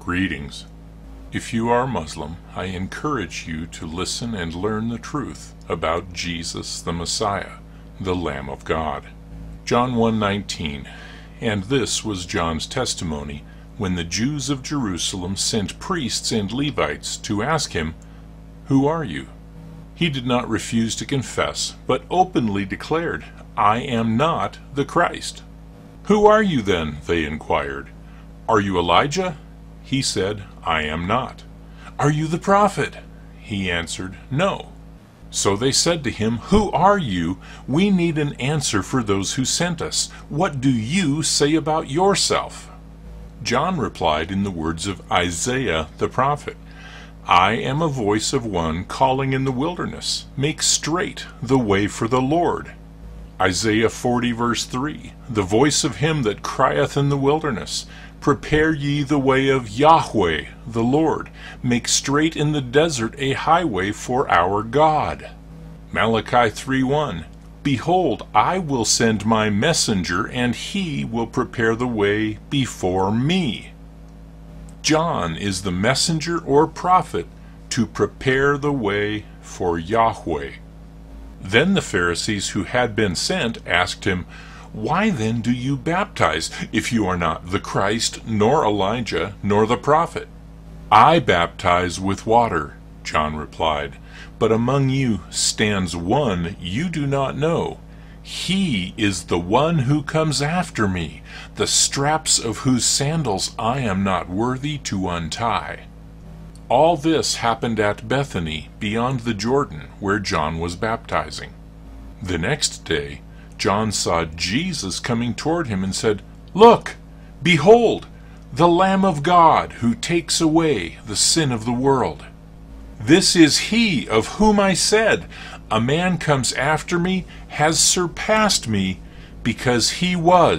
Greetings. If you are Muslim, I encourage you to listen and learn the truth about Jesus the Messiah, the Lamb of God. John 1:19. And this was John's testimony when the Jews of Jerusalem sent priests and Levites to ask him, "Who are you?" He did not refuse to confess, but openly declared, "I am not the Christ." "Who are you then?" they inquired. "Are you Elijah?" He said, "I am not." "Are you the prophet?" He answered, "No." So they said to him, "Who are you? We need an answer for those who sent us. What do you say about yourself?" John replied in the words of Isaiah the prophet, "I am a voice of one calling in the wilderness, make straight the way for the Lord." Isaiah 40 verse 3, "The voice of him that crieth in the wilderness, prepare ye the way of Yahweh the Lord, make straight in the desert a highway for our God." Malachi 3:1, "Behold, I will send my messenger, and he will prepare the way before me." John is the messenger or prophet to prepare the way for Yahweh. Then the Pharisees who had been sent asked him, "Why then do you baptize, if you are not the Christ, nor Elijah, nor the prophet?" "I baptize with water," John replied, "but among you stands one you do not know. He is the one who comes after me, the straps of whose sandals I am not worthy to untie." All this happened at Bethany, beyond the Jordan, where John was baptizing. The next day, John saw Jesus coming toward him and said, "Look, behold, the Lamb of God who takes away the sin of the world. This is he of whom I said, a man comes after me, has surpassed me, because he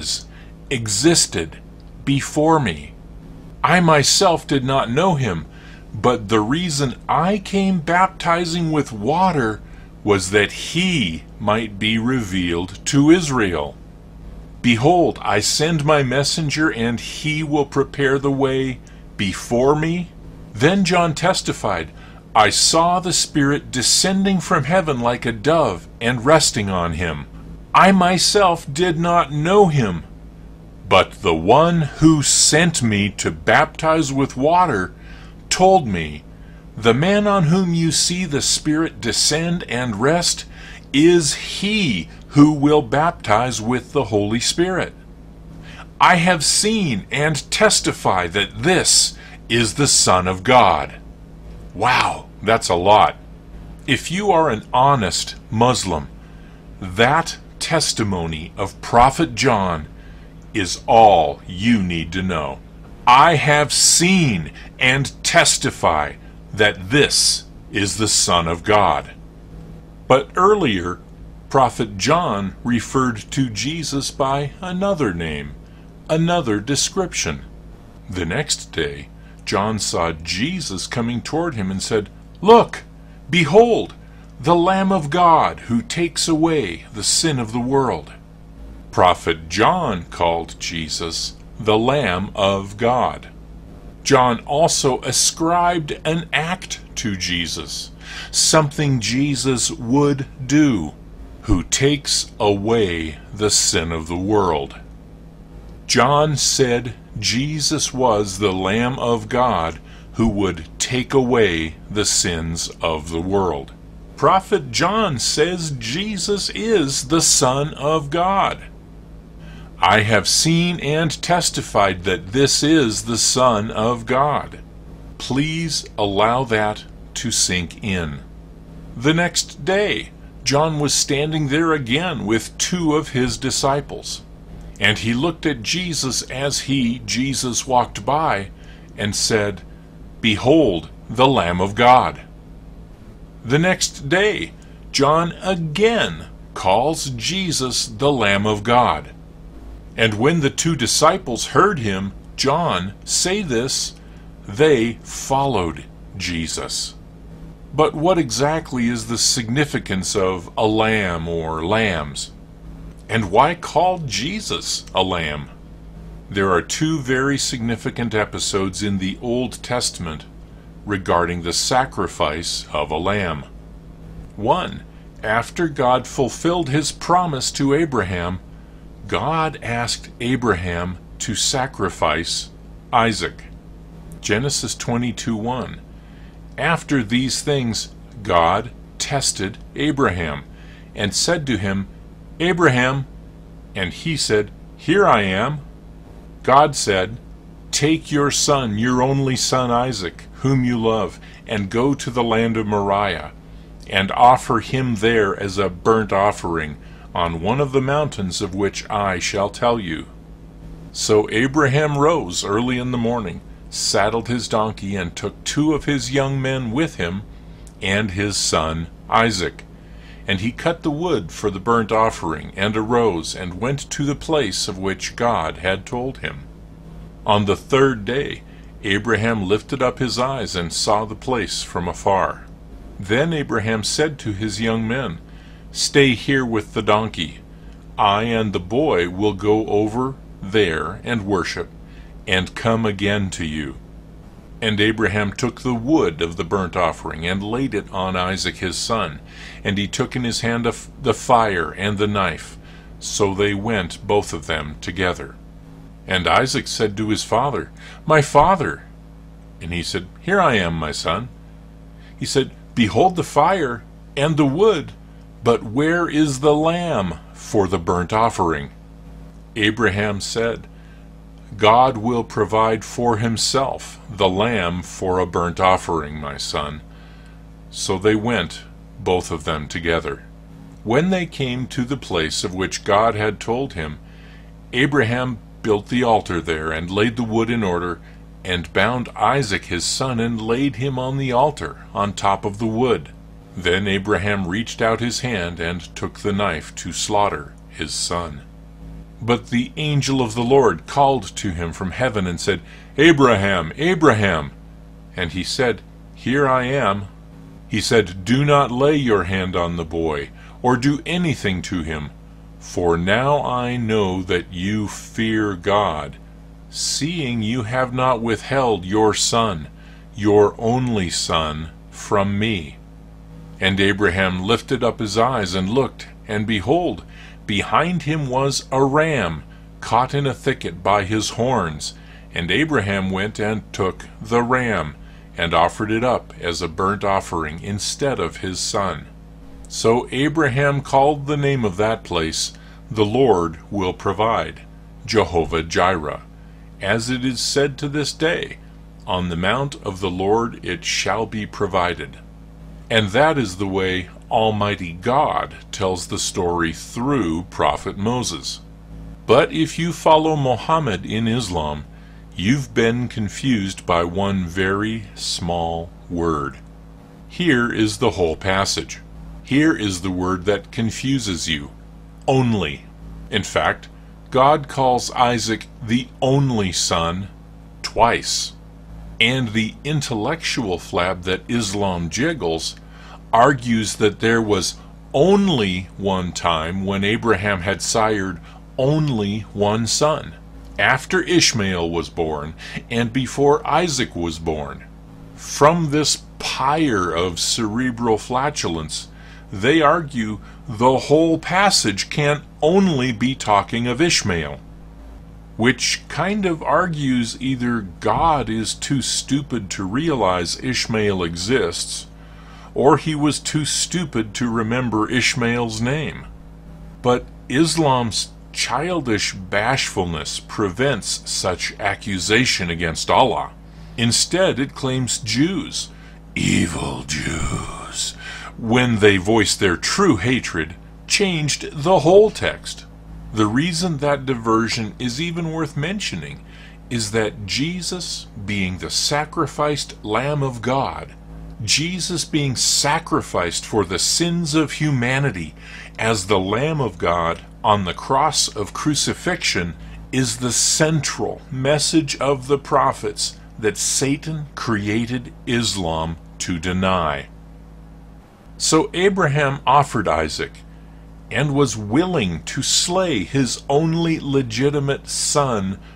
existed before me. I myself did not know him, but the reason I came baptizing with water was that he might be revealed to Israel. Behold, I send my messenger, and he will prepare the way before me." Then John testified, "I saw the Spirit descending from heaven like a dove and resting on him. I myself did not know him, but the one who sent me to baptize with water told me, 'The man on whom you see the Spirit descend and rest is he who will baptize with the Holy Spirit.' I have seen and testify that this is the Son of God." Wow, that's a lot. If you are an honest Muslim, that testimony of Prophet John is all you need to know. I have seen and testify that this is the Son of God. But earlier, Prophet John referred to Jesus by another name, another description. The next day, John saw Jesus coming toward him and said, "Look, behold, the Lamb of God who takes away the sin of the world." Prophet John called Jesus the Lamb of God. John also ascribed an act to Jesus, something Jesus would do, who takes away the sin of the world. John said Jesus was the Lamb of God who would take away the sins of the world. Prophet John says Jesus is the Son of God. I have seen and testified that this is the Son of God. Please allow that to sink in. The next day, John was standing there again with two of his disciples. And he looked at Jesus as Jesus walked by, and said, "Behold, the Lamb of God." The next day, John again calls Jesus the Lamb of God. And when the two disciples heard him, John, say this, they followed Jesus. But what exactly is the significance of a lamb or lambs? And why call Jesus a lamb? There are two very significant episodes in the Old Testament regarding the sacrifice of a lamb. One, after God fulfilled his promise to Abraham, God asked Abraham to sacrifice Isaac. Genesis 22:1. After these things, God tested Abraham and said to him, "Abraham," and he said, "Here I am." God said, "Take your son, your only son Isaac, whom you love, and go to the land of Moriah, and offer him there as a burnt offering on one of the mountains of which I shall tell you." So Abraham rose early in the morning, saddled his donkey, and took 2 of his young men with him, and his son Isaac. And he cut the wood for the burnt offering, and arose, and went to the place of which God had told him. On the 3rd day, Abraham lifted up his eyes, and saw the place from afar. Then Abraham said to his young men, "Stay here with the donkey. I and the boy will go over there and worship, and come again to you." And Abraham took the wood of the burnt offering, and laid it on Isaac his son, and he took in his hand the fire and the knife. So they went both of them together. And Isaac said to his father, "My father." And he said, "Here I am, my son." He said, "Behold the fire and the wood, but where is the lamb for the burnt offering?" Abraham said, "God will provide for himself the lamb for a burnt offering, my son." So they went, both of them together. When they came to the place of which God had told him, Abraham built the altar there, and laid the wood in order, and bound Isaac his son, and laid him on the altar, on top of the wood. Then Abraham reached out his hand, and took the knife to slaughter his son. But the angel of the Lord called to him from heaven, and said, "Abraham, Abraham!" And he said, "Here I am." He said, "Do not lay your hand on the boy, or do anything to him, for now I know that you fear God, seeing you have not withheld your son, your only son, from me." And Abraham lifted up his eyes and looked, and behold, behind him was a ram, caught in a thicket by his horns. And Abraham went and took the ram, and offered it up as a burnt offering instead of his son. So Abraham called the name of that place, "The Lord will provide," Jehovah Jireh. As it is said to this day, "On the mount of the Lord it shall be provided." And that is the way Almighty God tells the story through Prophet Moses. But if you follow Muhammad in Islam, you've been confused by one very small word. Here is the whole passage. Here is the word that confuses you: only. In fact, God calls Isaac the only son twice. And the intellectual flab that Islam jiggles argues that there was only one time when Abraham had sired only one son, after Ishmael was born and before Isaac was born. From this pyre of cerebral flatulence, they argue the whole passage can only be talking of Ishmael, which kind of argues either God is too stupid to realize Ishmael exists, or he was too stupid to remember Ishmael's name. But Islam's childish bashfulness prevents such accusation against Allah. Instead, it claims Jews, evil Jews, when they voiced their true hatred, changed the whole text. The reason that diversion is even worth mentioning is that Jesus, being the sacrificed Lamb of God, Jesus being sacrificed for the sins of humanity as the Lamb of God on the cross of crucifixion, is the central message of the prophets that Satan created Islam to deny. So Abraham offered Isaac, and was willing to slay his only legitimate son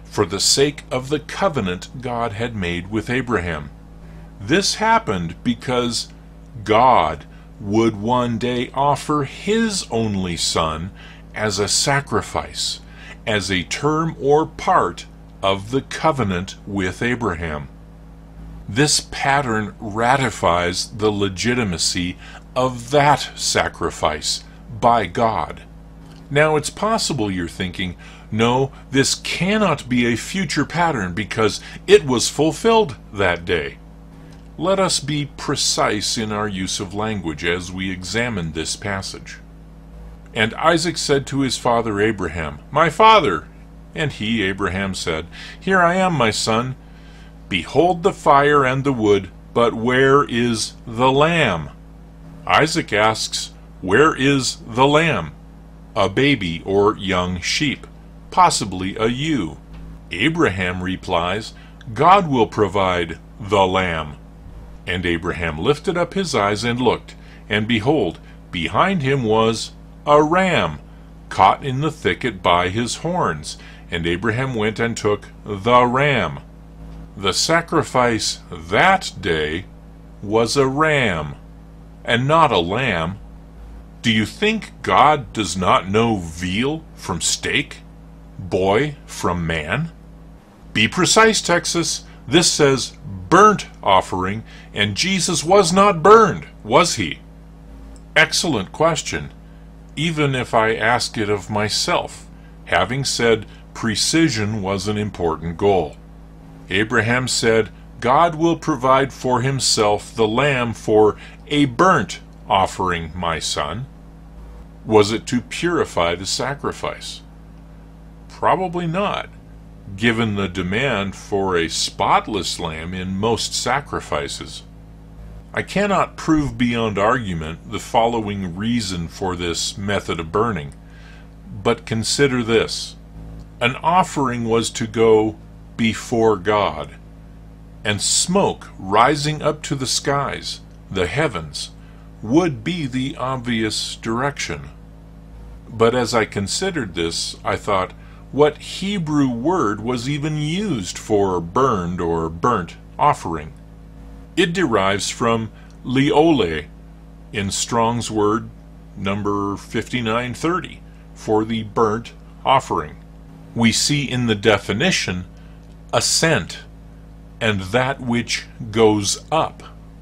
for the sake of the covenant God had made with Abraham. This happened because God would one day offer His only Son as a sacrifice, as a term or part of the covenant with Abraham. This pattern ratifies the legitimacy of that sacrifice by God. Now, it's possible you're thinking, no, this cannot be a future pattern because it was fulfilled that day. Let us be precise in our use of language as we examine this passage. And Isaac said to his father Abraham, "My father." And he, Abraham, said, "Here I am, my son. Behold the fire and the wood, but where is the lamb?" Isaac asks, "Where is the lamb?" A baby or young sheep, possibly a ewe. Abraham replies, "God will provide the lamb." And Abraham lifted up his eyes and looked, and behold, behind him was a ram, caught in the thicket by his horns. And Abraham went and took the ram. The sacrifice that day was a ram, and not a lamb. Do you think God does not know veal from steak, boy from man? Be precise, Texas. This says burnt offering, and Jesus was not burned, was he? Excellent question, even if I ask it of myself, having said precision was an important goal. Abraham said, "God will provide for Himself the lamb for a burnt offering, my son." Was it to purify the sacrifice? Probably not, given the demand for a spotless lamb in most sacrifices. I cannot prove beyond argument the following reason for this method of burning, but consider this. An offering was to go before God, and smoke rising up to the skies, the heavens, would be the obvious direction. But as I considered this, I thought, what Hebrew word was even used for burned or burnt offering? It derives from liole in Strong's word number 5930 for the burnt offering. We see in the definition ascent and that which goes up.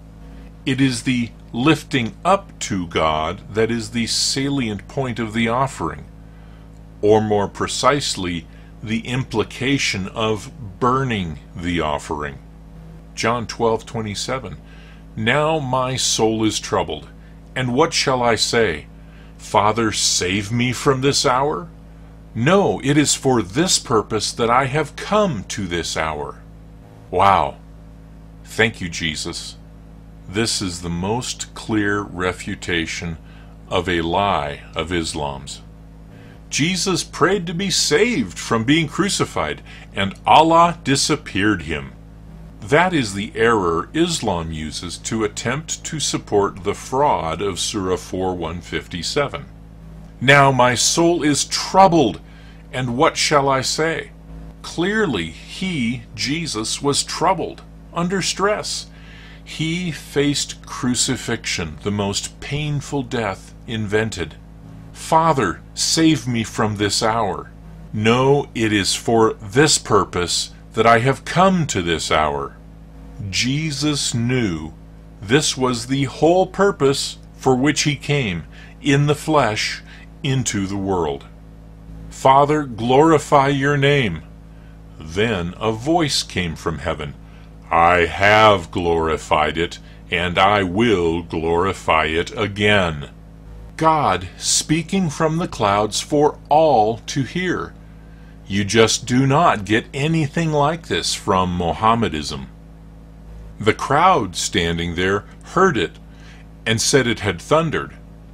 It is the lifting up to God that is the salient point of the offering, or more precisely, the implication of burning the offering. John 12:27. Now my soul is troubled, and what shall I say? Father, save me from this hour? No, it is for this purpose that I have come to this hour. Wow. Thank you, Jesus. This is the most clear refutation of a lie of Islam's. Jesus prayed to be saved from being crucified, and Allah disappeared him. That is the error Islam uses to attempt to support the fraud of Surah 4:157. Now my soul is troubled, and what shall I say? Clearly, he, Jesus, was troubled, under stress. He faced crucifixion, the most painful death invented. Father, save me from this hour. No, it is for this purpose that I have come to this hour. Jesus knew this was the whole purpose for which he came, in the flesh, into the world. Father, glorify your name. Then a voice came from heaven. I have glorified it, and I will glorify it again. God speaking from the clouds for all to hear. You just do not get anything like this from Mohammedism. The crowd standing there heard it and said it had thundered.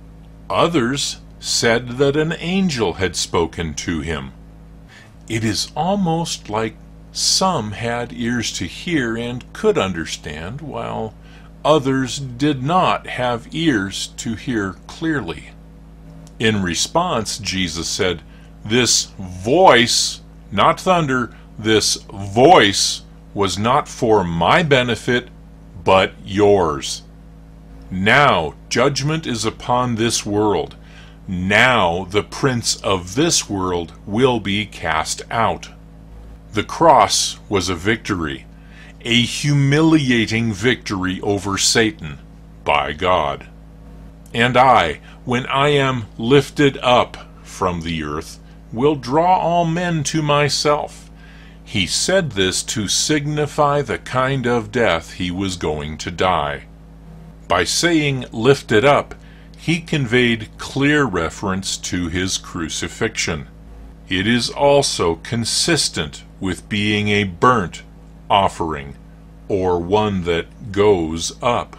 Others said that an angel had spoken to him. It is almost like some had ears to hear and could understand, while others did not have ears to hear clearly. In response, Jesus said, This voice, not thunder, This voice was not for my benefit, but yours. Now judgment is upon this world. Now the prince of this world will be cast out. The cross was a victory, a humiliating victory over Satan by God. And I, when I am lifted up from the earth, will draw all men to myself. He said this to signify the kind of death he was going to die. By saying lifted up, he conveyed clear reference to his crucifixion. It is also consistent with being a burnt offering, or one that goes up.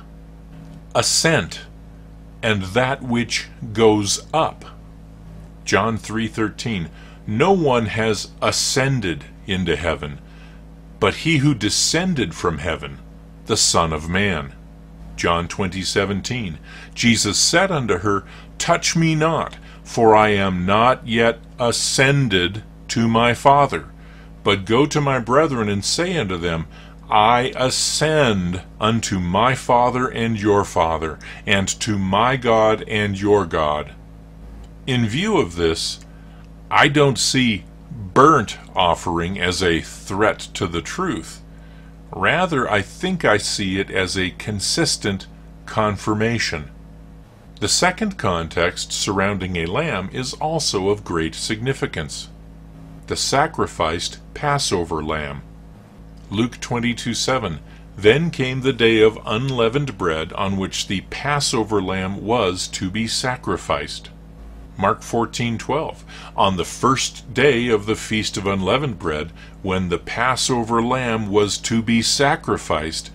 Ascent, and that which goes up. John 3:13, no one has ascended into heaven, but he who descended from heaven, the Son of Man. John 20:17, Jesus said unto her, touch me not, for I am not yet ascended to my Father, but go to my brethren and say unto them, I ascend unto my Father and your Father, and to my God and your God. In view of this, I don't see burnt offering as a threat to the truth. Rather, I think I see it as a consistent confirmation. The second context surrounding a lamb is also of great significance. The sacrificed Passover lamb. Luke 22:7, then came the day of unleavened bread on which the Passover lamb was to be sacrificed. Mark 14:12, on the first day of the Feast of Unleavened Bread, when the Passover lamb was to be sacrificed,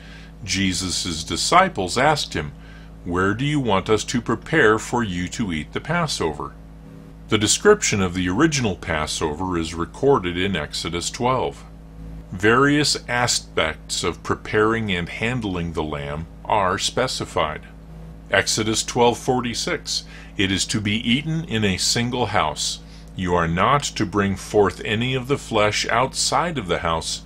Jesus' disciples asked him, where do you want us to prepare for you to eat the Passover? The description of the original Passover is recorded in Exodus 12. Various aspects of preparing and handling the lamb are specified. Exodus 12:46, it is to be eaten in a single house. You are not to bring forth any of the flesh outside of the house,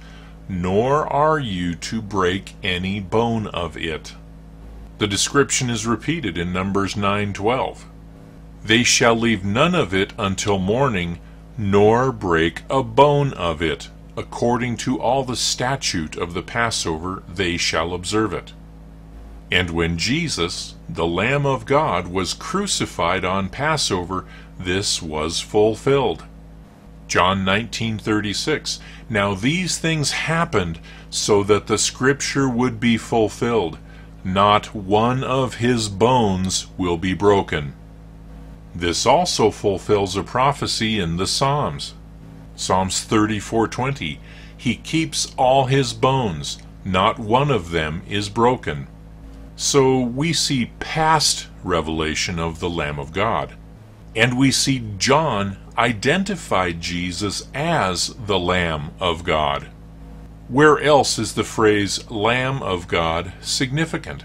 nor are you to break any bone of it. The description is repeated in Numbers 9:12. They shall leave none of it until morning, nor break a bone of it. According to all the statute of the Passover, they shall observe it. And when Jesus, the Lamb of God, was crucified on Passover, this was fulfilled. John 19:36, now these things happened so that the scripture would be fulfilled. Not one of his bones will be broken. This also fulfills a prophecy in the Psalms. Psalms 34:20, he keeps all his bones, not one of them is broken. So we see past revelation of the Lamb of God, and we see John identify Jesus as the Lamb of God. Where else is the phrase Lamb of God significant?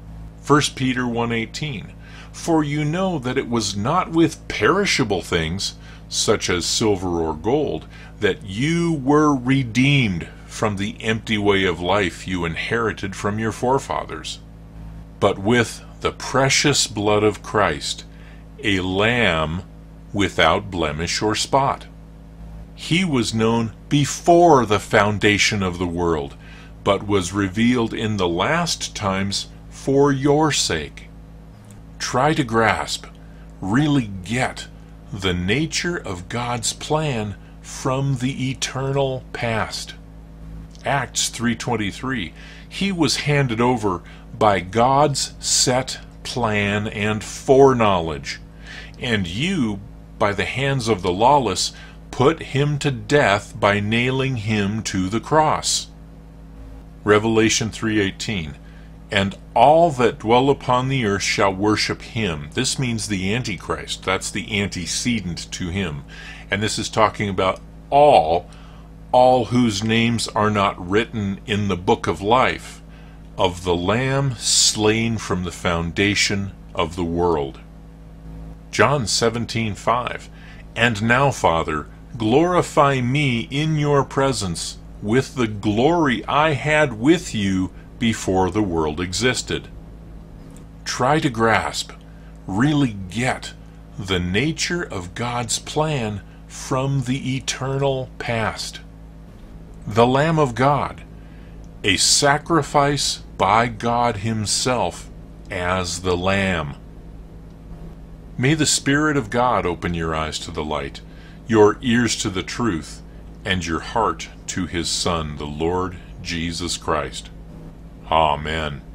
1 Peter 1:18, for you know that it was not with perishable things, such as silver or gold, that you were redeemed from the empty way of life you inherited from your forefathers, but with the precious blood of Christ, a lamb without blemish or spot. He was known before the foundation of the world, but was revealed in the last times for your sake. Try to grasp, really get, the nature of God's plan from the eternal past. Acts 3:23, he was handed over by God's set plan and foreknowledge, and you, by the hands of the lawless, put him to death by nailing him to the cross. Revelation 3:18, and all that dwell upon the earth shall worship him. This means the Antichrist. That's the antecedent to him. And this is talking about all whose names are not written in the book of life, of the Lamb slain from the foundation of the world. John 17:5, and now, Father, Glorify me in your presence with the glory I had with you before the world existed. Try to grasp, really get, the nature of God's plan from the eternal past. The Lamb of God, a sacrifice by God Himself as the Lamb. May the Spirit of God open your eyes to the light, your ears to the truth, and your heart to His Son, the Lord Jesus Christ. Amen.